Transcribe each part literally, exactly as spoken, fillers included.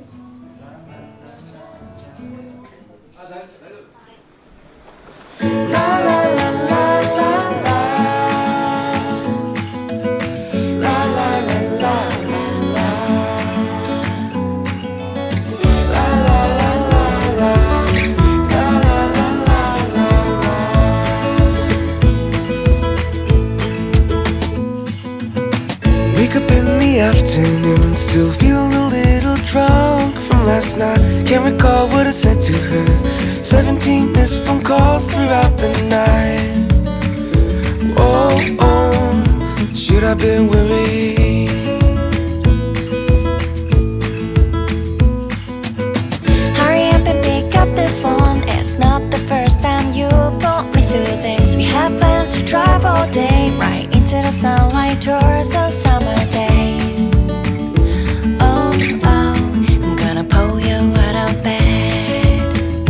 Wake up in the afternoon, still feeling a little drunk from last night. Can't recall what I said to her. Seventeen missed phone calls throughout the night. Oh, oh, should I been worried? Hurry up and pick up the phone. It's not the first time you brought me through this. We had plans to drive all day, right into the sunlight tours of summer days. Oh, oh, I'm gonna pull you out of bed.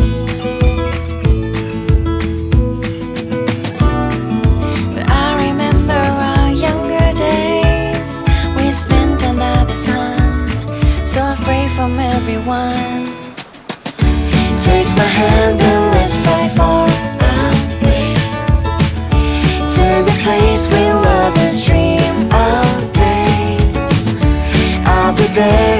But I remember our younger days we spent under the sun, so free from everyone. Take my hand and let's fly far away to the place we love and dream all day. I'll be there.